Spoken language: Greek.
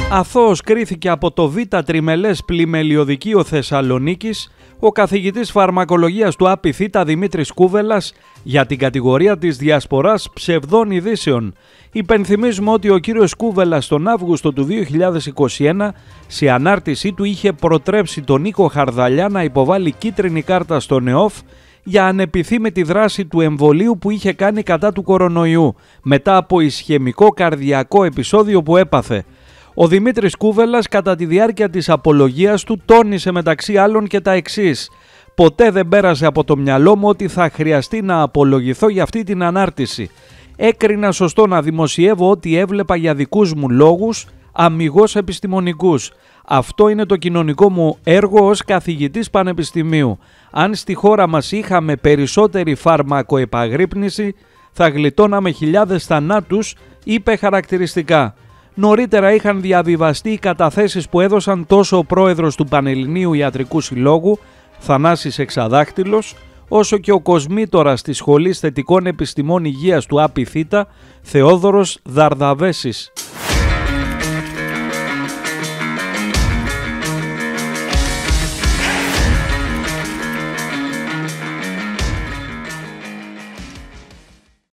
Αθώος κρίθηκε από το Β' Τριμελές Πλημελιωδικείο Θεσσαλονίκης ο καθηγητής φαρμακολογίας του ΑΠΙΘ Δημήτρης Κούβελας για την κατηγορία της διασποράς ψευδών ειδήσεων. Υπενθυμίζουμε ότι ο κύριος Κούβελας τον Αύγουστο του 2021 σε ανάρτησή του είχε προτρέψει τον Νίκο Χαρδαλιά να υποβάλει κίτρινη κάρτα στον ΕΟΦ για ανεπιθύμητη δράση του εμβολίου που είχε κάνει κατά του κορονοϊού μετά από ισχαιμικό καρδιακό επεισόδιο που έπαθε. Ο Δημήτρης Κούβελας κατά τη διάρκεια της απολογίας του τόνισε μεταξύ άλλων και τα εξής: «Ποτέ δεν πέρασε από το μυαλό μου ότι θα χρειαστεί να απολογηθώ για αυτή την ανάρτηση. Έκρινα σωστό να δημοσιεύω ό,τι έβλεπα για δικούς μου λόγους, αμιγώς επιστημονικούς. Αυτό είναι το κοινωνικό μου έργο ως καθηγητής πανεπιστημίου. Αν στη χώρα μας είχαμε περισσότερη φαρμακοεπαγρύπνηση, θα γλιτώναμε χιλιάδες θανάτους», είπε χαρακτηριστικά. Νωρίτερα είχαν διαβιβαστεί οι καταθέσεις που έδωσαν τόσο ο πρόεδρος του Πανελληνίου Ιατρικού Συλλόγου, Θανάσης Εξαδάχτυλος, όσο και ο κοσμήτορας της Σχολής Θετικών Επιστημών Υγείας του ΑΠΙΘ, Θεόδωρος Δαρδαβέσης.